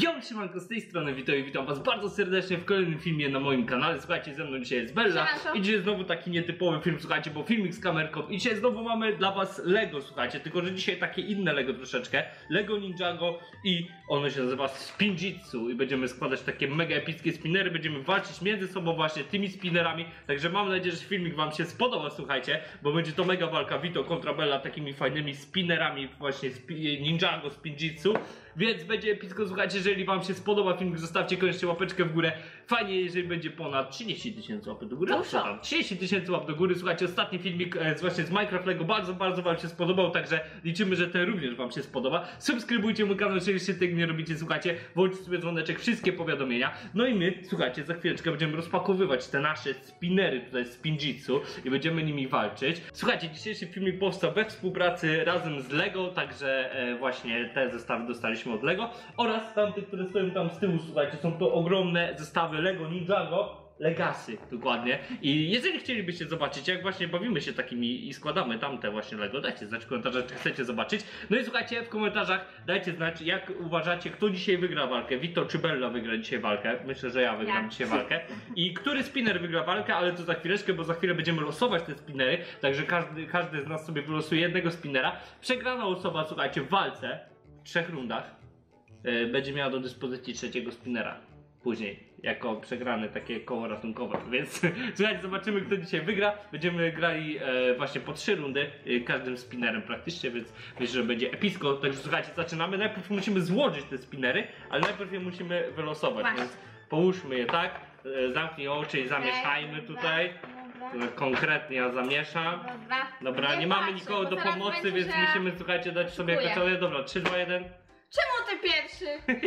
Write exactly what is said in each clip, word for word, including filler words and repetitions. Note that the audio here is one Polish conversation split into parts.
Yo, siemanko, z tej strony witam i witam was bardzo serdecznie w kolejnym filmie na moim kanale. Słuchajcie, ze mną dzisiaj jest Bella. Siemanko. I dzisiaj znowu taki nietypowy film, słuchajcie, bo filmik z kamerką. I dzisiaj znowu mamy dla was Lego, słuchajcie, tylko że dzisiaj takie inne Lego troszeczkę. Lego Ninjago i ono się nazywa Spinjitzu. I będziemy składać takie mega epickie spinery, będziemy walczyć między sobą właśnie tymi spinerami. Także mam nadzieję, że filmik wam się spodoba, słuchajcie, bo będzie to mega walka Vito kontra Bella takimi fajnymi spinerami właśnie spi Ninjago, Spinjitzu. Więc będzie epicko, słuchajcie, jeżeli wam się spodoba filmik, zostawcie koniecznie łapeczkę w górę. Fajnie, jeżeli będzie ponad trzydzieści tysięcy łapek do góry. Dużo. Tam, trzydzieści tysięcy łap do góry. Słuchajcie, ostatni filmik e, właśnie z Minecraft Lego bardzo, bardzo wam się spodobał, także liczymy, że ten również wam się spodoba. Subskrybujcie mój kanał, jeżeli jeszcze tego nie robicie, słuchajcie, włączcie sobie dzwoneczek, wszystkie powiadomienia. No i my, słuchajcie, za chwileczkę będziemy rozpakowywać te nasze spinery tutaj z Spinjitzu i będziemy nimi walczyć. Słuchajcie, dzisiejszy filmik powstał we współpracy razem z Lego, także e, właśnie te zestawy dostaliśmy od Lego oraz tamte, które stoją tam z tyłu, słuchajcie, są to ogromne zestawy Lego Ninjago Legacy, dokładnie. I jeżeli chcielibyście zobaczyć, jak właśnie bawimy się takimi i składamy tamte właśnie Lego, dajcie znać w komentarzach, czy chcecie zobaczyć. No i słuchajcie, w komentarzach dajcie znać, jak uważacie, kto dzisiaj wygra walkę. Vito czy Bella wygra dzisiaj walkę? Myślę, że ja wygram ja. dzisiaj walkę. I który spinner wygra walkę, ale to za chwileczkę, bo za chwilę będziemy losować te spinery, także każdy, każdy z nas sobie wylosuje jednego spinera. Przegrana osoba, słuchajcie, w walce w trzech rundach będzie miała do dyspozycji trzeciego spinera później, jako przegrany, takie koło ratunkowe, więc słuchajcie, zobaczymy, kto dzisiaj wygra. Będziemy grali e, właśnie po trzy rundy, e, każdym spinerem praktycznie, więc myślę, że będzie epicko. Także słuchajcie, zaczynamy. Najpierw musimy złożyć te spinery, ale najpierw je musimy wylosować, Właśnie. więc połóżmy je tak, e, zamknij oczy i zamieszajmy tutaj. Dobra. Konkretnie ja zamieszam. Dobra. Dobra, nie mamy patrzę, nikogo bo do zaraz pomocy, będzie, więc że- musimy, słuchajcie, dać sobie Dziękuję. kaczole. Dobra, trzy, dwa, jeden. Czemu ty pierwszy?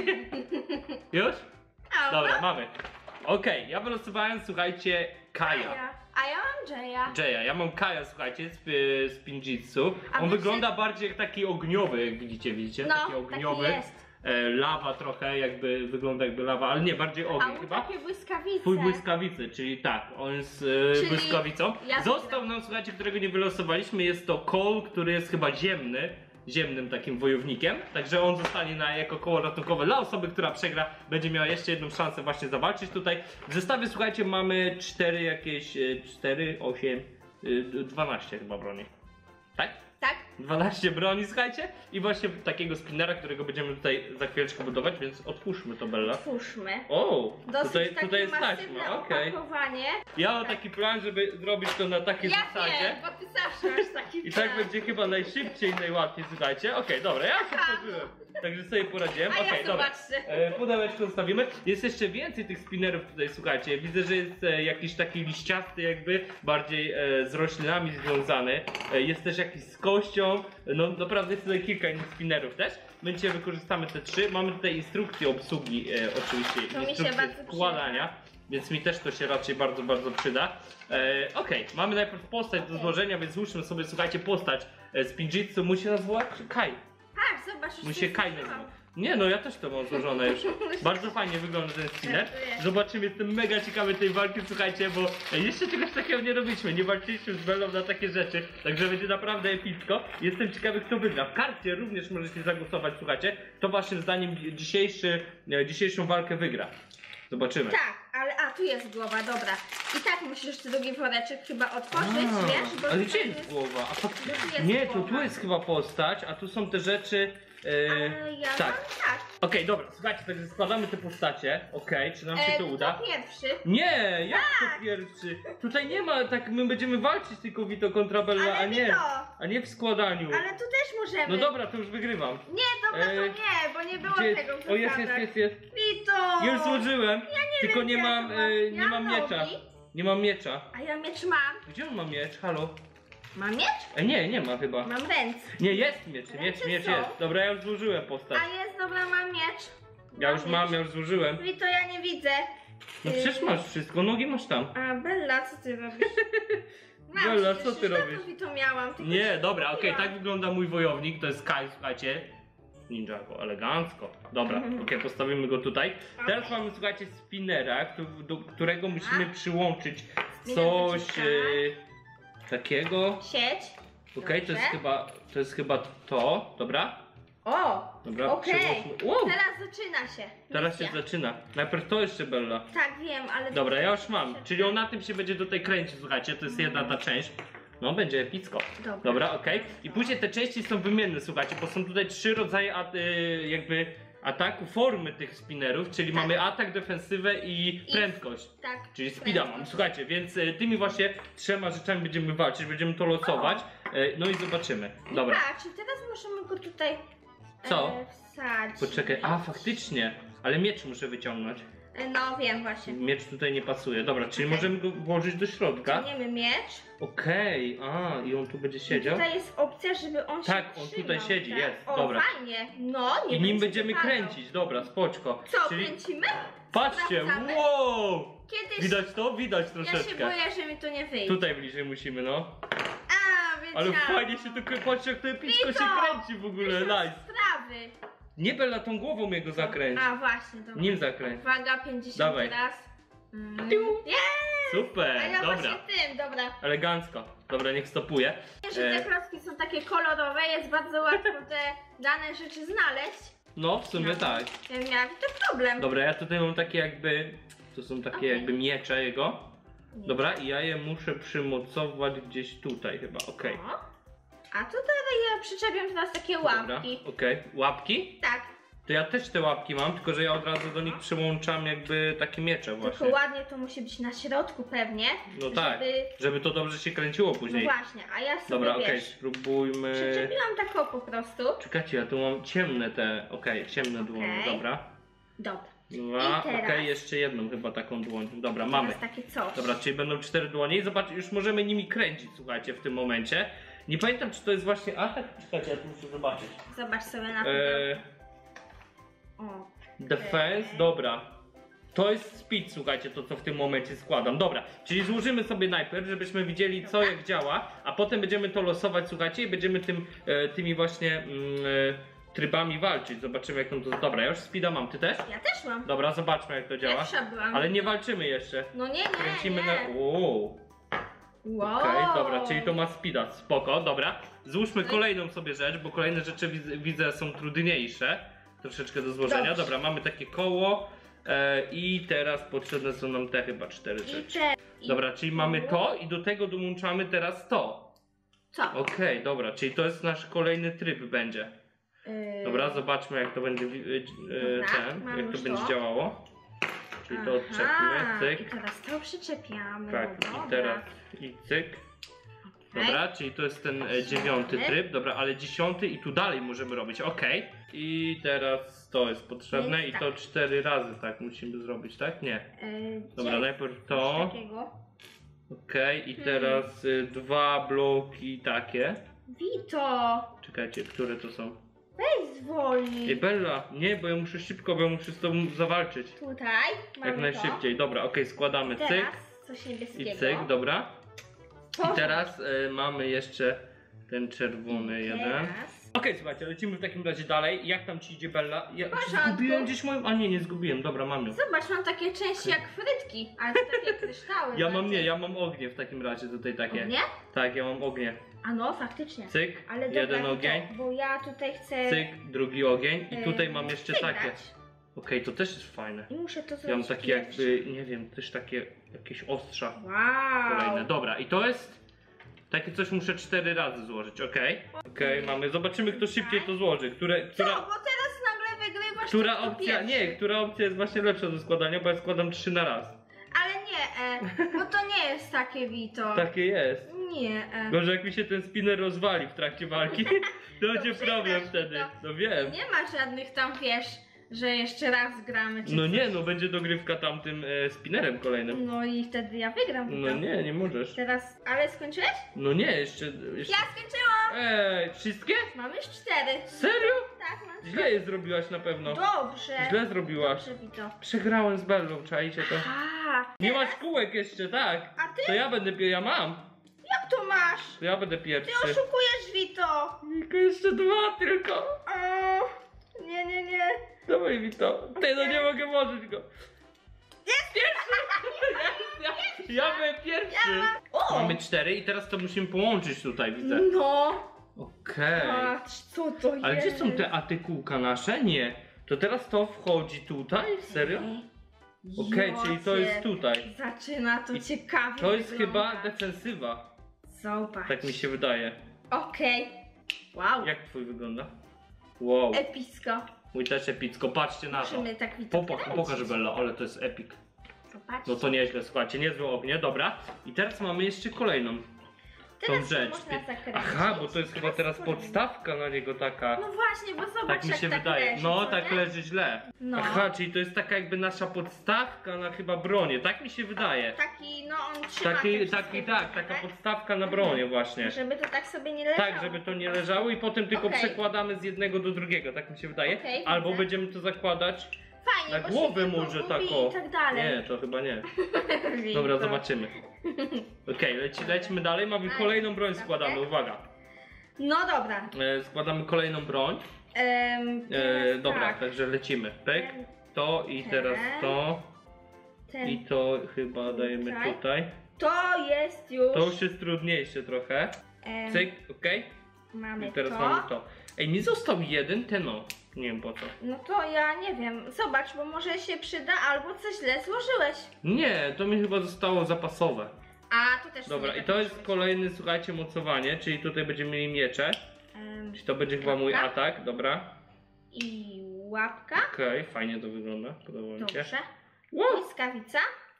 Już? A, Dobra, mamy. Okej, okay, ja wylosowałem, słuchajcie, Kaja. ja. A ja mam Jaya. Jaya, ja mam Kaja, słuchajcie, z, y, z Spinjitzu. A On wy wygląda bardziej jak taki ogniowy, jak widzicie, widzicie? No, taki ogniowy. taki jest. E, lawa trochę, jakby wygląda jakby lawa, ale nie, bardziej A ogień on chyba. takie błyskawice. Twój błyskawicy, czyli tak, on jest e, Czyli błyskawicą. ja Został wygram. nam, słuchajcie, którego nie wylosowaliśmy, jest to Cole, który jest chyba ziemny. Ziemnym takim wojownikiem, także on zostanie na, jako koło ratunkowe dla osoby, która przegra, będzie miała jeszcze jedną szansę właśnie zawalczyć tutaj. W zestawie, słuchajcie, mamy cztery jakieś, cztery, osiem, dwanaście chyba broni. Tak? Tak? dwanaście broni, słuchajcie, i właśnie takiego spinera, którego będziemy tutaj za chwileczkę budować, więc otwórzmy to, Bella. Otwórzmy. O, Dosyć tutaj, takie tutaj jest masywne taśma, okej. opakowanie. Ja mam taki plan, żeby zrobić to na takiej Ja zasadzie. wiem, bo ty zawsze masz taki I tak plan. będzie chyba najszybciej i najłatwiej, słuchajcie. Okej, dobra, ja się otworzyłem. Także sobie poradziłem. A ja Okej, dobra. zobaczcie. E, pudełeczko zostawimy. Jest jeszcze więcej tych spinnerów tutaj, słuchajcie. Widzę, że jest e, jakiś taki liściasty jakby, bardziej e, z roślinami związany. E, jest też jakiś z kością. No naprawdę jest tutaj kilka innych spinnerów też. My dzisiaj wykorzystamy te trzy. Mamy tutaj instrukcję obsługi, e, oczywiście, To mi się instrukcję bardzo składania. Więc mi też to się raczej bardzo, bardzo przyda. E, Okej, okay. Mamy najpierw postać do złożenia, więc złóżmy sobie, słuchajcie, postać e, Spinjitzu. Musi nazwać Kai. Tak, zobacz, już Musi to się Kai złożyłam. nazywa. Nie no, ja też to mam złożone już. Bardzo fajnie wygląda ten spinner. Dziękuję. Zobaczymy, jestem mega ciekawy tej walki, słuchajcie, bo jeszcze czegoś takiego nie robiliśmy. Nie walczyliśmy z Bellą na takie rzeczy, także będzie naprawdę epicko. Jestem ciekawy, kto wygra. W karcie również możecie zagłosować, słuchajcie. Kto waszym zdaniem dzisiejszy, e, dzisiejszą walkę wygra. Zobaczymy. Tak, ale a tu jest głowa, dobra. I tak musisz ten drugi woreczek chyba otworzyć, A, wiesz? Bo ale tutaj gdzie jest głowa? A to, Tu jest nie, to głowa. tu jest chyba postać, a tu są te rzeczy. E, Ale ja tak. mam tak. Okej, dobra, słuchajcie, także składamy te postacie. Okej, czy nam się E, to uda? To pierwszy. Nie, jak to pierwszy? Tutaj nie ma, tak my będziemy walczyć tylko Vito kontra Bella, Ale a nie, Vito. a nie w składaniu. Ale tu też możemy. No dobra, to już wygrywam. Nie, dobra, to E, nie, bo nie było Gdzie tego w O, jest, jest, zasadach. jest, jest. Vito! Już złożyłem, tylko wiem, nie gdzie mam, ja to mam. e, nie Ja mam nogi. miecza. Nie mam miecza. A ja miecz mam. Gdzie on ma miecz? Halo? Mam miecz? E, nie, nie ma chyba. Mam ręce. Nie, jest miecz, miecz, Ręce miecz są. jest. Dobra, ja już złożyłem postać. A jest, dobra, mam miecz. Ja już miecz. mam, ja już złożyłem. Vito, ja nie widzę. No przecież masz wszystko, nogi masz tam. A Bella, co ty robisz? Mam Bella, przecież, co ty już robisz? dawno Vito miałam. tylko Nie, się dobra, okej, kupiłam. tak wygląda mój wojownik, to jest Kai, słuchajcie. Ninjago, elegancko. Dobra, okej, postawimy go tutaj. Teraz mamy, słuchajcie, spinera, któ- do którego musimy przyłączyć coś e, takiego. Sieć. Okej, to jest Dobrze. chyba, to jest chyba to, dobra? O, Dobra, okej. przełóżmy. Wow. Teraz zaczyna się. Teraz się misja. zaczyna. Najpierw to jeszcze Bella. Tak, wiem, ale... Dobra, ja już mam. Czyli on na tym się będzie tutaj kręcić, słuchajcie, to jest jedna ta część. No, będzie epicko. Dobra. Dobra, okej. I później te części są wymienne, słuchajcie, bo są tutaj trzy rodzaje at, y, jakby ataku, formy tych spinnerów, czyli Tak. mamy atak, defensywę i prędkość. Tak. Czyli speeda mam. prędkość. Słuchajcie, więc y, tymi właśnie trzema rzeczami będziemy walczyć, będziemy to losować. Y, no i zobaczymy. Dobra. Tak, czyli teraz możemy go tutaj Co? E, wsadzić. Poczekaj, a faktycznie, ale miecz muszę wyciągnąć. E, No wiem właśnie. Miecz tutaj nie pasuje. Dobra, czyli Okej. możemy go włożyć do środka. Ciągniemy miecz. Okej, a i on tu będzie I siedział. tutaj jest opcja, żeby on się Tak, on trzymał, tutaj siedzi, tak? jest, O, dobra. fajnie. No, nie I nim będzie będziemy wypadał. kręcić, dobra, spoczko. Co, Czyli kręcimy? patrzcie, Sprawdzamy? wow! Kiedyś Widać to? Widać ja się troszeczkę. boję, że mi to nie wyjdzie. Tutaj bliżej musimy, no. A, wiedziałam. Ale fajnie się to kręci, patrzcie jak to epicko Wito! się kręci w ogóle, Wyszło z nice. sprawy. Nie Bella tą głową jego zakręć. A, właśnie, dobra. Nim zakręć. Uwaga, pięćdziesiąt Dawaj. raz. Mm. Tiu. Jest! A Super, ja dobra. właśnie tym, dobra. Elegancko. Dobra, niech stopuje. Że E, te klocki są takie kolorowe, jest bardzo łatwo te dane rzeczy znaleźć. No, w sumie No. tak. Ja miałam to problem. Dobra, ja tutaj mam takie jakby... To są takie Okej. jakby miecze jego. Dobra, i ja je muszę przymocować gdzieś tutaj chyba, okej. O. A tutaj ja przyczepiam teraz takie Dobra, łapki. okej. Łapki? Tak, To ja też te łapki mam, tylko że ja od razu do nich przyłączam jakby takie miecze właśnie. tylko ładnie to musi być na środku pewnie. No tak, Żeby... żeby to dobrze się kręciło No później. właśnie, a ja sobie Dobra, okej, wiesz, spróbujmy. przyczepiłam tak o po prostu. Czekajcie, ja tu mam ciemne te, okej, ciemne dłonie, Okej. dobra. Dobra. Dwa, I teraz- okej, jeszcze jedną chyba taką dłoń. Dobra, mamy. Teraz takie coś. Dobra, czyli będą cztery dłonie i zobacz, już możemy nimi kręcić, słuchajcie, w tym momencie. Nie pamiętam, czy to jest właśnie atak. Czekajcie, ja tu muszę zobaczyć. Zobacz sobie na to. Eee, O. defense, dobra. To jest speed, słuchajcie, to co w tym momencie składam. Dobra, czyli złożymy sobie najpierw, żebyśmy widzieli co jak działa, a potem będziemy to losować, słuchajcie, i będziemy tym, e, tymi właśnie mm, e, trybami walczyć. Zobaczymy jak on to... Dobra, ja już speeda mam, ty też? Ja też mam. Dobra, zobaczmy jak to działa. Pierwsza byłam. Ale nie walczymy jeszcze. No nie, nie, Kręcimy nie. na... Wow. Wow. Okej, dobra, czyli to ma speeda, spoko, dobra. Złóżmy No i- kolejną sobie rzecz, bo kolejne rzeczy widzę, widzę są trudniejsze. Troszeczkę do złożenia. Dobrze. Dobra, mamy takie koło e, i teraz potrzebne są nam te chyba cztery I rzeczy. te... i- Dobra, czyli mamy to i do tego dołączamy teraz to. Co? Okej, dobra, czyli to jest nasz kolejny tryb będzie. Yy, Dobra, zobaczmy jak to będzie, e, e, Dobra, ten, mam jak to już będzie to. działało. Czyli to aha, odczepmy, I cyk. teraz to przyczepiamy. Tak, no dobra. i teraz i cyk. Okej. Dobra, czyli to jest ten e, dziewiąty tryb, dobra, ale dziesiąty i tu dalej możemy robić, okej. I teraz to jest potrzebne Więc i to cztery razy tak musimy zrobić, tak? Nie. Yy, Dobra, gdzie najpierw jest to, coś takiego? okej, i Hmm. teraz y, dwa bloki takie. Vito! Czekajcie, które to są? Weź zwolnij. Ej, Bella, nie, bo ja muszę szybko, bo ja muszę z tobą zawalczyć. Tutaj mamy Jak najszybciej, dobra, okej, składamy To. cyk Teraz coś niebieskiego. i cyk, dobra. To. I teraz y, mamy jeszcze ten czerwony jeden. Teraz. Okej, słuchajcie, lecimy w takim razie dalej. Jak tam ci idzie Bella? Ja, czy porządku. zgubiłem gdzieś moją... A nie, nie zgubiłem, dobra, mam ją. Zobacz, mam takie części jak frytki, ale to takie kryształy. Ja mam, bardziej. nie, ja mam ognie w takim razie tutaj takie. Nie? Tak, ja mam ognie. A no, faktycznie. Cyk, Ale dobra, jeden Vito, ogień, bo ja tutaj chcę... cyk, drugi ogień i yy, tutaj mam jeszcze wygrać. takie. Okej, to też jest fajne. I muszę to zrobić Ja mam takie pierwszy. jakby, nie wiem, też takie jakieś ostrza Wow. kolejne. Dobra, i to jest... Takie coś muszę cztery razy złożyć, okej? Okej, mamy, zobaczymy kto szybciej to złoży. Które, Co? która... Bo teraz nagle wygrywasz Która tylko opcja, pierwszy. nie, która opcja jest właśnie lepsza do składania, bo ja składam trzy na raz. Ale nie, e, bo to nie jest takie Vito. Takie jest. Nie, e. Gorzej jak mi się ten spinner rozwali w trakcie walki, to będzie przegrasz, problem to- wtedy. No wiem. Nie ma żadnych tam, wiesz, że jeszcze raz gramy czy No coś. nie, no będzie dogrywka tamtym e, spinnerem kolejnym. No i wtedy ja wygram Vito. No nie, nie możesz. Teraz, ale skończyłeś? No nie, jeszcze... jeszcze... Ja skończyłam! Ej, wszystkie? Mam już cztery. Serio? Tak, mam Źle je zrobiłaś na pewno. Dobrze. Źle zrobiłaś. Dobrze, Vito. Przegrałem z Bellą, czajcie to. A, Nie masz kółek jeszcze, tak? A ty? To ja będę, pie- ja mam. jak to masz? To ja będę Ty pierwszy. oszukujesz, Vito. Tylko jeszcze dwa tylko. O, nie, nie, nie. Dawaj mi to. Ty, no nie mogę włożyć go. Jest pierwszy! Jest, ja, ja byłem pierwszy. O! Mamy cztery i teraz to musimy połączyć tutaj, widzę. No. Okej. Patrz, co to jest? Ale gdzie są te artykułka nasze? Nie. To teraz to wchodzi tutaj? Serio? Okej, czyli to jest tutaj. Zaczyna to I ciekawie To jest wyglądać. chyba defensywa. Zobacz. Tak mi się wydaje. Okej. Wow. Jak twój wygląda? Wow. Epicko. Mój też epicko. Patrzcie na to. Musimy tak widzieć. Popatrz, pokaż Bella, ale to jest epic. Zobacz. No to nieźle, słuchajcie, niezłe ognie, dobra. I teraz mamy jeszcze kolejną Teraz tą rzecz. można zakręcić. Aha, bo to jest chyba teraz Spokojnie. podstawka na niego taka. No właśnie, bo zobacz Tak mi jak się tak wydaje. leży, No, co tak nie? leży źle. No. Aha, czyli to jest taka jakby nasza podstawka na chyba bronię, tak mi się wydaje. Taki, no on trzyma te Taki, wszystkie taki, tak, rzeczy, taka podstawka na bronię właśnie. Żeby to tak sobie nie leżało. Tak, żeby to nie leżało i potem tylko Okej. przekładamy z jednego do drugiego, tak mi się wydaje. Okej, Albo widzę. będziemy to zakładać Fajnie, na bo głowę się może tylko tak gubi o. i tak dalej. Nie, to chyba nie. Widzę. Dobra, zobaczymy. Okej, leci, lecimy dalej, mamy Nice. kolejną broń, Dobra. składamy, uwaga. No dobra. E, składamy kolejną broń. Ehm, E, teraz dobra, tak. także lecimy. Pyk, Ten, to i ten, teraz to. ten. I to chyba dajemy Tutaj. tutaj. To jest już... To już jest trudniejsze trochę. em, Cyk, okej. Mamy I teraz to. mamy to. Ej, nie został jeden ten o. Nie wiem po co. No to ja nie wiem. Zobacz, bo może się przyda albo coś źle złożyłeś. Nie, to mi chyba zostało zapasowe. A, tu też Dobra, sobie i tak to jest może być. kolejny, słuchajcie, mocowanie, czyli tutaj będziemy mieli miecze. Em, Czyli to będzie chyba mój Dobra. atak, dobra. I łapka. Okej, fajnie to wygląda, podoba mi się. Dobrze. Wow, Błyskawica.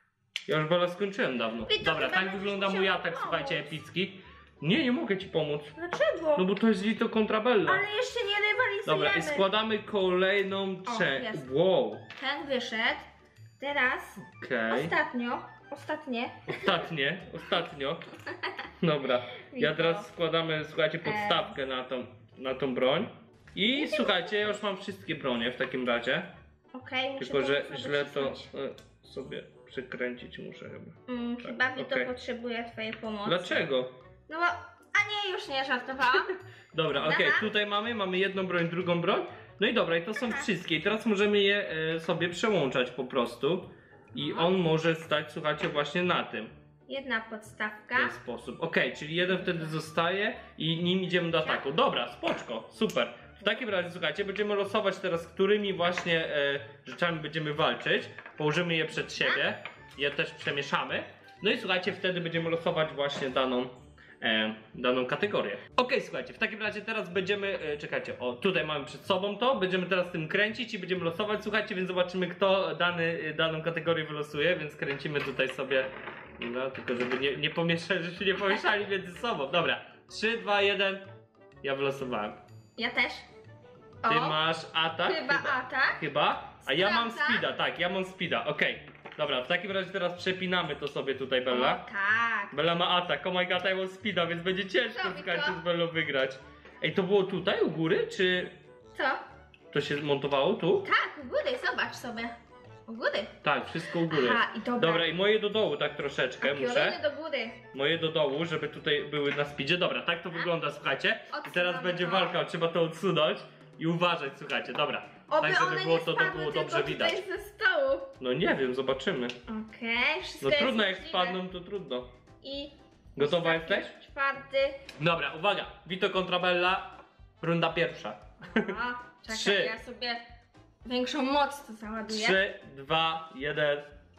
ja już Bela skończyłem dawno. I to Dobra, chyba tak będziesz wygląda musiał mój atak, pomóc. słuchajcie, epicki. Nie, nie mogę ci pomóc. Dlaczego? No bo to jest Vito kontra Bella. Ale jeszcze nie rywalizujemy. Dobra, i składamy kolejną O, część. jest. Wow, Ten wyszedł. Teraz okej. ostatnio, ostatnie. Ostatnie, ostatnio. Dobra, ja Vito. teraz składamy, słuchajcie, podstawkę na tą, na tą broń. I słuchajcie, ja już mam wszystkie bronie w takim razie. Okej, muszę Tylko, że sobie źle to przycisnąć. e, sobie przykręcić muszę chyba. Mm, tak, chyba Vito okej. potrzebuje twojej pomocy. Dlaczego? No bo... A nie, już nie żartowałam. Dobra, okej, Dobra. tutaj mamy, mamy jedną broń, drugą broń. No i dobra, i to są Aha. wszystkie. I teraz możemy je e, sobie przełączać po prostu. I No. on może stać, słuchajcie, właśnie na tym. Jedna W podstawka. ten sposób. Okej, czyli jeden wtedy zostaje i nim idziemy do ataku. Dobra, spoczko, super. W takim razie, słuchajcie, będziemy losować teraz, którymi właśnie e, rzeczami będziemy walczyć. Położymy je przed siebie, je też przemieszamy. No i słuchajcie, wtedy będziemy losować właśnie daną, e, daną kategorię. Okej, słuchajcie, w takim razie teraz będziemy, e, czekajcie, o tutaj mamy przed sobą to, będziemy teraz tym kręcić i będziemy losować, słuchajcie, więc zobaczymy, kto dany, e, daną kategorię wylosuje, więc kręcimy tutaj sobie, no tylko żeby nie, nie pomieszać, żebyśmy nie pomieszali między sobą. Dobra, trzy, dwa, jeden, ja wylosowałem. Ja też. Ty O, masz atak? chyba atak. Chyba? A ja mam Sprawdzam. speeda, tak, ja mam speeda, okej. Dobra, w takim razie teraz przepinamy to sobie tutaj, Bella. O, tak. Bella ma atak, oh my god, I mam speeda, więc będzie ciężko Zrobi słuchajcie to. z Bellą wygrać. Ej, to było tutaj u góry, czy Co? to się montowało tu? Tak, u góry, zobacz sobie. U góry. Tak, wszystko u góry. Aha, i dobra. Dobra, i moje do dołu tak troszeczkę muszę. Pioruny do góry. Moje do dołu, żeby tutaj były na speedzie. Dobra, tak to wygląda, słuchajcie. I teraz Odsuwamy będzie to. walka, trzeba to odsunąć i uważać, słuchajcie, dobra. Oby Tak, żeby one było nie to, to spadły było tylko dobrze widać. tutaj ze stołu. No nie wiem, zobaczymy. Okej, wszystko No jest trudno, jak możliwe. spadną, to trudno. I Gotowa ostatni, jesteś? Czwarty. Dobra, uwaga. Vito kontra Bella. Runda pierwsza. A, czekaj, Trzy. ja sobie większą moc tu załaduję. trzy, dwa, jeden.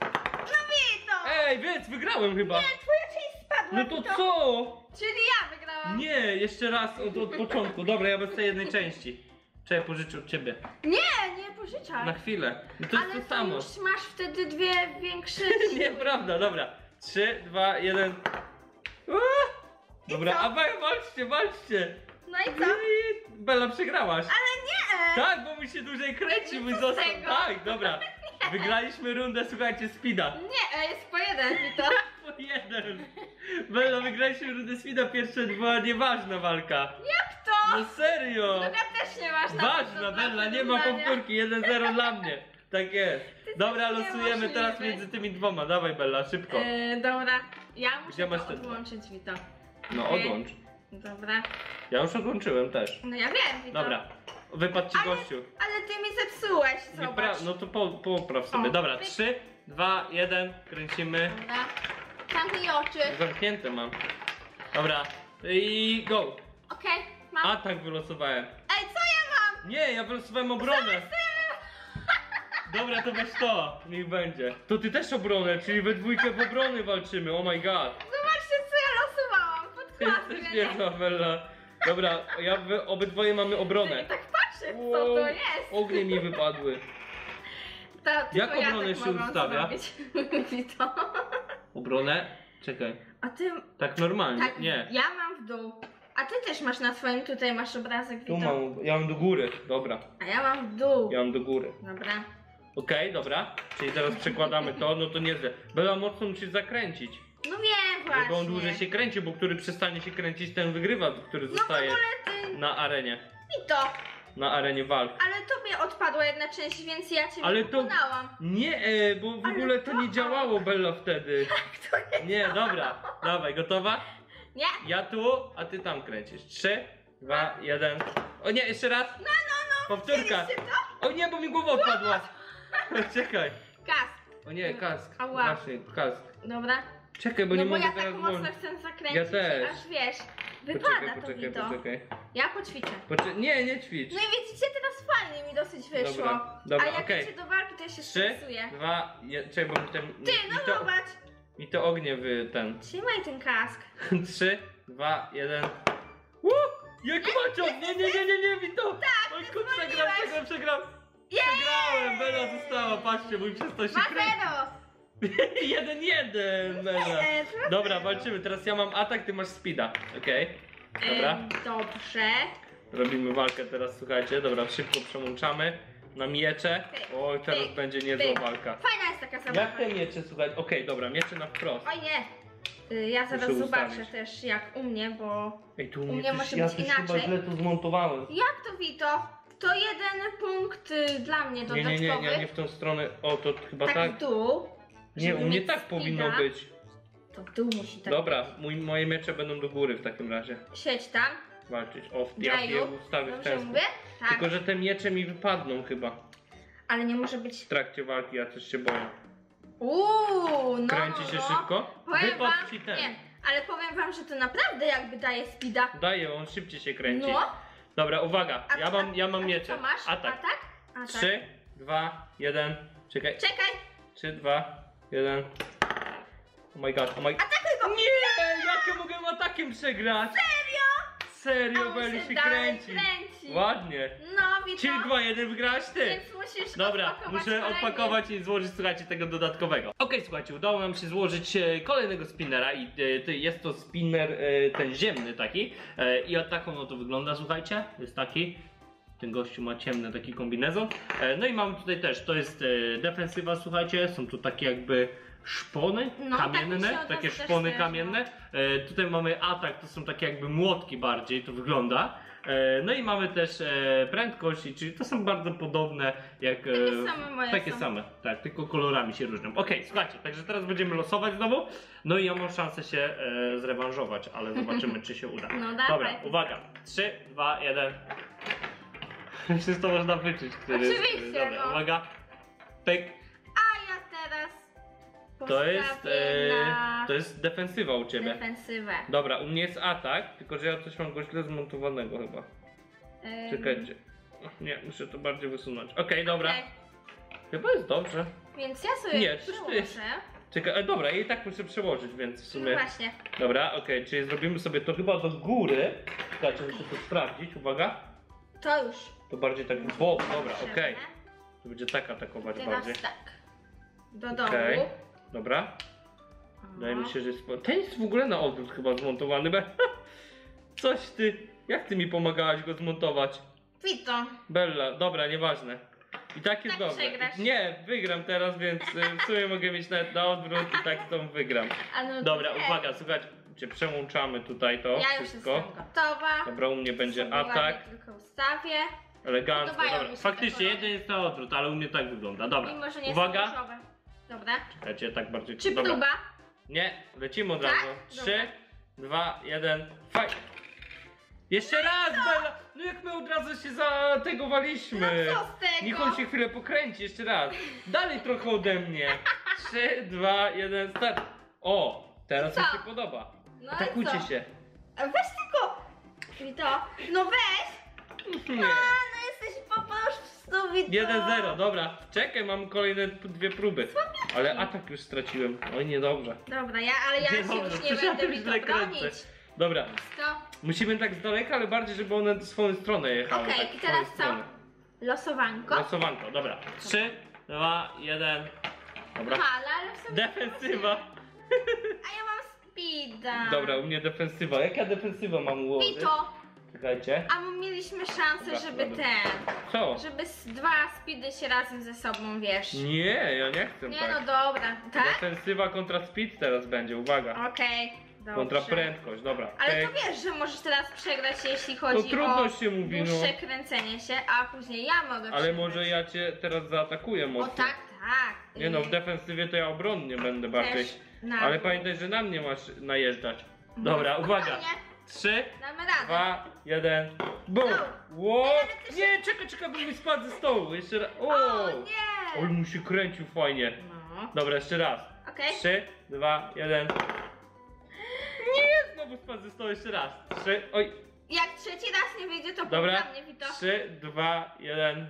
Vito! Ej, więc wygrałem chyba. Nie, twoja część spadła, No to Vito. co? Czyli ja wygrałam. Nie, jeszcze raz od, od początku. Dobra, ja bez tej jednej części. Czekaj, pożyczę od ciebie. Nie, nie pożyczaj. Na chwilę. No to jest Ale to samo. już masz wtedy dwie większe. Nieprawda, dobra. trzy, dwa, jeden. Uaa! Dobra, co? a wy walczcie, walczcie. No i co? I Bella przegrałaś. Ale nie! Tak, bo mi się dłużej kręci, Nie, mój co z został. tego? Tak, dobra. Wygraliśmy rundę, słuchajcie, speeda. Nie, e, jest po jeden, Vito. Po jeden. Bella, wygraliśmy rundę speeda, pierwsze dwa, nieważna walka. Jak to? No serio. Druga też nie masz na Ważna, pewno Bella, dla nie ma porównania. powtórki, jeden zero dla mnie. Tak jest. Dobra, jesteś losujemy niemożliwy. teraz między tymi dwoma. Dawaj, Bella, szybko. E, dobra, ja Gdzie muszę masz to ten? odłączyć, Vito. No okej. odłącz. Dobra. Ja już odłączyłem też. No ja wiem, Vito. Dobra. Wypadł ci Ale, gościu. ale ty mi zepsułeś, Nie zobacz. pra- no to po, popraw sobie. O, Dobra, pyk. trzy, dwa, jeden, kręcimy. Dobra. Zamknij oczy. Zamknięte mam. Dobra. I go. Okej, Atak wylosowałem. Ej, co ja mam? Nie, ja wylosowałem obronę. Dobra, to weź to. Niech będzie. To ty też obronę, czyli we dwójkę w obrony walczymy. Oh my god. Zobaczcie, co ja losowałam. Podkładkę, Jesteś nie? niezła, Bella. Dobra, ja wy, obydwoje mamy obronę. Tak patrzę, co to jest. Ognie mi wypadły. To, Jak tylko ja obronę tak się mogłam ustawia? zrobić. Wito. Obronę? Czekaj. A ty... Tak normalnie, Tak, nie. ja mam w dół. A ty też masz na swoim, tutaj masz obrazek Tu Wito. mam, ja mam do góry. Dobra, A ja mam w dół. ja mam do góry. Dobra. Okej, dobra. Czyli teraz przekładamy to, no to niezłe. Bella mocno musisz zakręcić. No wiem właśnie. Bo on dłużej się kręci, bo który przestanie się kręcić, ten wygrywa, który No w zostaje ogóle ty... na arenie. Wito. Na arenie walk. Ale tobie odpadła jedna część, więc ja cię Ale to- pokonałam. Nie, e, bo w Ale ogóle to nie to- działało, Bella, wtedy. To nie... Nie, dobra. Dawaj, gotowa? Nie? Ja tu, a ty tam kręcisz. Trzy, dwa, jeden. O nie, jeszcze raz. No, no, no. Powtórka. Widzieliście to? O nie, bo mi głowa odpadła. Czekaj. Kask. O nie, kask. Ała. Właśnie, kask. Dobra. Czekaj, bo No nie bo mogę ja tak teraz mocno włączyć. chcę zakręcić, Ja też. aż wiesz, wypada Poczekaj, to poczekaj, Wito. poczekaj. Ja poćwiczę. Poczekaj. Nie, nie ćwicz. No i widzicie, teraz fajnie mi dosyć wyszło. Dobra, dobra, A jak okej. idzie do walki, to ja się Trzy, stresuję. dwa, jeden. Czekaj, bo mi ten... Ty, mi no to, zobacz. mi to ognie wy... ten... Trzymaj ten kask. Trzy, dwa, jeden. Woo! Jak maczą! Nie, nie, nie, nie, nie, Wito! Tak, Oj, kur, przegram, zwolniłeś. przegram, przegram! Jej! Przegrałem! Bella została, patrzcie, mój przez to się Ma kręci. zero. Jeden, jeden, Bella. Nie, to Dobra, zero. walczymy. Teraz ja mam atak, ty masz speeda. Okej. Dobra. Em, Dobrze. Robimy walkę teraz, słuchajcie. Dobra, szybko przełączamy na miecze. Oj, teraz Pyk, będzie niezła pyk. walka. Fajna jest taka zabawa. Jak te miecze, słuchaj? Okej, dobra, miecze na wprost. Oj nie. Y, Ja zaraz Muszę zobaczę ustawić. też jak u mnie, bo... Ej, tu U mnie mnie coś, może ja być coś chyba inaczej. źle tu zmontowałem. Jak to Wito? To jeden punkt y, dla mnie Nie, dodatkowy. nie, nie, nie, nie w tą stronę. O, to chyba tak, tak. w dół. Nie, żeby u mnie mieć tak speeda. powinno być. To w dół musi tak Dobra, być. mój, moje miecze będą do góry w takim razie. Siedź tam. Walczyć. O, ja je Jaju. ustawię w Dobrze ten sposób. mówię? Tak. Tylko, że te miecze mi wypadną chyba. Ale nie może być... W trakcie walki, ja też się boję. Uuu, no, Kręci no, się no. szybko? Powiem Wypadł wam, ci ten. nie, ale powiem wam, że to naprawdę jakby daje speeda. Daję, on szybciej się kręci. No. Dobra, uwaga, A- ja mam, ja a mam ty miecze. Co masz? Atak. Atak? Atak. Trzy, dwa, jeden. Czekaj. Czekaj, Trzy, dwa, jeden. Oh my god, oh my god. atakuj go! Nie! Jak ja mogę atakiem przegrać? Serio? Serio, A on Beli się dalej kręci. kręci. Ładnie. No, widzę. Czyli dwa jeden wygrałaś ty. Więc musisz Dobra, odpakować muszę kolejny. odpakować i złożyć, słuchajcie, tego dodatkowego. Okej, słuchajcie, udało nam się złożyć e, kolejnego spinnera i e, to jest to spinner e, ten ziemny taki. E, I od taką no to wygląda, słuchajcie, jest taki. Ten gościu ma ciemny taki kombinezon. E, no i mamy tutaj też, to jest e, defensywa, słuchajcie, są tu takie jakby szpony No, tak mi kamienne, się od takie razu też szpony skojarzyło. kamienne. E, tutaj mamy atak, to są takie jakby młotki bardziej, to wygląda. E, no i mamy też e, prędkość, czyli to są bardzo podobne jak... Takie e, same moje Takie są. same, tak, tylko kolorami się różnią. Okej, słuchajcie, także teraz będziemy losować znowu. No i ja mam szansę się e, zrewanżować, ale zobaczymy, czy się uda. No dawaj. Dobra, uwaga. trzy, dwa, jeden. Myślę, że to można wyczuć, który jest. Oczywiście, który- Dobra, no. uwaga. Pyk. A ja teraz To jest, postawię e, na to jest defensywa u ciebie. defensywę. Dobra, u mnie jest atak, tylko że ja coś mam go źle zmontowanego chyba. Ym, Czekajcie. Nie, muszę to bardziej wysunąć. Okej, dobra. okej. Chyba jest dobrze. Więc ja sobie Nie, coś tu jest. przełożę. Czekaj, e, dobra, ja i tak muszę przełożyć, więc w No sumie... właśnie. Dobra, okej, czyli zrobimy sobie to chyba do góry. Czekajcie, muszę to sprawdzić, uwaga. To już. To bardziej tak w bok, dobra, Potrzebne. okej. To będzie tak atakować Teraz bardziej. tak. Do dołu. Okej. Dobra. O. Wydaje mi się, że jest... Ten jest w ogóle na odwrót chyba zmontowany, be. Coś ty... Jak ty mi pomagałaś go zmontować? Wito. Bella, dobra, nieważne. I tak jest Tak dobrze. przegrasz. Nie, wygram teraz, więc y, w sumie mogę mieć nawet na odwrót i tak z tą wygram. A no Dobra, nie. uwaga, słuchajcie, przełączamy tutaj to Ja już wszystko. jestem gotowa. Dobra, u mnie będzie Sobie atak. ładnie tylko ustawię. Elegancko, Podobają dobra. mi się Faktycznie te kolory. jeden jest na odwrót, ale u mnie tak wygląda. Dobra, Mimo, że nie uwaga. są różowe. Dobra. Czekajcie, tak bardziej. Czy dobra. próba? Nie, lecimy od Tak? razu. Trzy, dwa, jeden, fight! Jeszcze raz, Bella! No jak my od razu się zategowaliśmy. No co z tego? Niech on się chwilę pokręci, jeszcze raz. Dalej trochę ode mnie. Trzy, dwa, jeden, start. O, teraz Co? mi się podoba. No i Atakujcie co? się. A weź tylko. Wito, no weź! Nie. A, no jesteś po prostu, Wito. jeden zero, dobra. Czekaj, mam kolejne p- dwie próby. Ale atak już straciłem. Oj, niedobrze. Dobra, ja, ale ja Nie się dobrze, już nie przecież ja będę tym Wito źle bronić. kręcę. Dobra, To, musimy tak z daleka, ale bardziej, żeby one w swoją stronę jechały. okej, tak, w i teraz swoją co? stronę. Losowanko. Losowanko, dobra. trzy, dwa, jeden. Dobra. Aha, ale w sumie... Defensywa. A ja mam speeda. Dobra, u mnie defensywa. Jaka defensywa mam ułożyć? Wito, Czekajcie. a my mieliśmy szansę, Dobra, żeby dobra. ten... Co? Żeby s- dwa speedy się razem ze sobą, wiesz. Nie, ja nie chcę Nie tak. no dobra, tak? Defensywa kontra speed teraz będzie, uwaga. Okej, dobrze. Kontra prędkość, dobra. Ale Pyk. to wiesz, że możesz teraz przegrać, jeśli chodzi To trudno o się mówi, no. dłuższe kręcenie się, a później ja mogę Ale przegrać. może ja cię teraz zaatakuję O mocno. tak, tak. Nie no, w I defensywie to ja obronnie będę bardziej. też na Ale dół. pamiętaj, że na mnie masz najeżdżać. No, Dobra, spokojnie. uwaga. Trzy, Damy radę. dwa, jeden. Bum! Go. Ło! Ej, ale ty się- Nie, czekaj, czekaj, bo mi spadł ze stołu. Jeszcze raz. O! O nie! On mu się kręcił fajnie. No. Dobra, jeszcze raz. Okej. Trzy, dwa, jeden. Nie, znowu spadł ze stołu, jeszcze raz. Trzy, oj. Jak trzeci raz nie wyjdzie, to Dobra. Dobra. mnie, Wito. Trzy, dwa, jeden.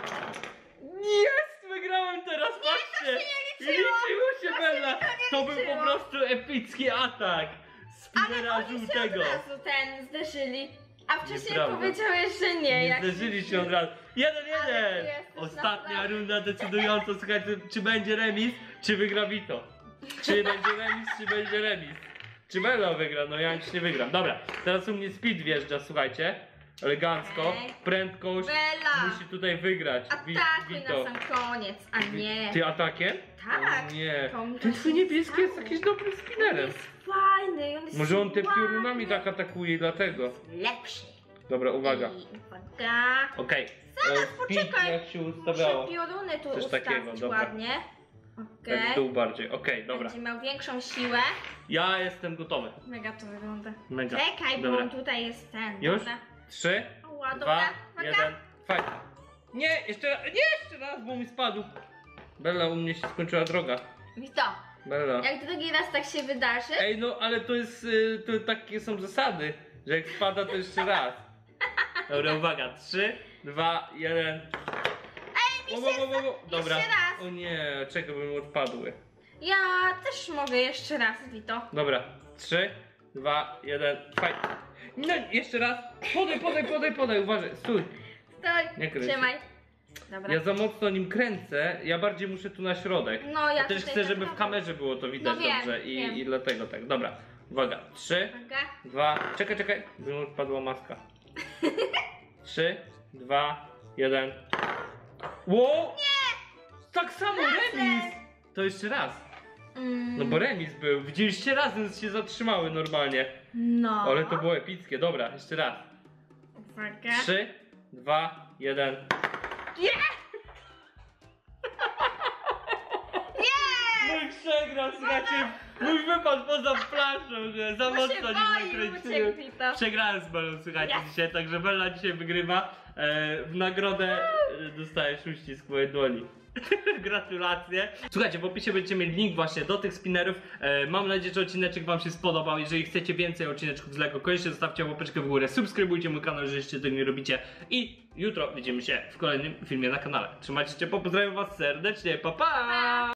Jest! Wygrałem teraz, patrzcie! to się nie liczyło. Liczyło się, To się Bella! to nie To był liczyło. po prostu epicki atak! Spinera Ale oni się żółtego! od razu ten zderzyli. A wcześniej Nieprawda. powiedziałeś, że nie. Nie jak zderzyli się od razu. Jeden, Ale jeden! ty jesteś Ostatnia naprawdę- runda decydująca, słuchajcie, czy będzie remis, czy wygra Vito. Czy będzie remis, czy będzie remis. Czy Bella wygra? No ja nic nie wygram. Dobra, teraz u mnie speed wjeżdża, słuchajcie. Elegancko. Okej. Prędkość. Bella! Musi tutaj wygrać. Wi- Atakuj Vito. na sam koniec, a nie. Ty atakiem? Tak. O nie. To mi Ten właśnie twój niebieski jest stało. jakiś dobrym On spinnerem. jest fajny, on jest Może on te ładny. piorunami tak atakuje i dlatego. Lepszy. Dobra, uwaga. I uwaga. Okej. Zaraz, E, speed poczekaj. jak się Muszę ustawiało. pioruny tu Coś ustawić takiego, dobra. ładnie. Tak w Okej. dół bardziej. Okej, dobra. Będzie miał większą siłę. Ja jestem gotowy. Mega to wygląda. Mega. Czekaj, bo Dobra. on tutaj jest ten. Już? Dobra. Trzy, Ła, dwa, dobra. Uwaga. jeden, fight. Nie, jeszcze raz, nie, jeszcze raz, bo mi spadł. Bella, u mnie się skończyła droga. Wito, Bella. jak drugi raz tak się wydarzy, Ej, no ale to jest, y, to takie są zasady, że jak spada to jeszcze raz. Dobra, uwaga, trzy, dwa, jeden. mi Wo, wo, się wo, wo, wo. sta- Dobra. jeszcze raz. O nie, czekaj, bo mi odpadły. ja też mogę jeszcze raz, Wito. Dobra, trzy, dwa, jeden, fight. No, jeszcze raz. Podaj, podaj, podaj, podaj, uważaj, stój. Stoj, Nie kręć się. trzymaj. Dobra. Ja za mocno nim kręcę, ja bardziej muszę tu na środek. No, ja Ja też tutaj chcę, tak żeby w robię. kamerze było to widać No wiem, dobrze i, wiem. i dlatego tak. Dobra, uwaga. Trzy, Uwaga. dwa, czekaj, czekaj, by mi odpadła maska. Trzy, dwa, jeden. Wow! Nie! Tak samo, remis! To jeszcze raz. Mm, No bo remis był. Widzieliście razem się zatrzymały normalnie. no. Ale to było epickie. Dobra, jeszcze raz. Uwaga. Trzy, dwa, jeden. Nie! Nie! Mój przegrał, słuchajcie. Mój wypadł poza planszą, że za Bo mocno się nim boi, nakręciłem. uciekł mi to. Przegrałem z Bellą, słuchajcie, Yes. dzisiaj, także Bella dzisiaj wygrywa. E, w nagrodę e, dostajesz uścisk mojej dłoni. Gratulacje. Słuchajcie, w opisie będziecie mieli link właśnie do tych spinnerów. E, mam nadzieję, że odcineczek wam się spodobał. Jeżeli chcecie więcej odcineczków z Lego, koniecznie zostawcie łapeczkę w górę, subskrybujcie mój kanał, jeżeli jeszcze tego nie robicie. I jutro widzimy się w kolejnym filmie na kanale. Trzymajcie się, pozdrawiam was serdecznie, pa pa!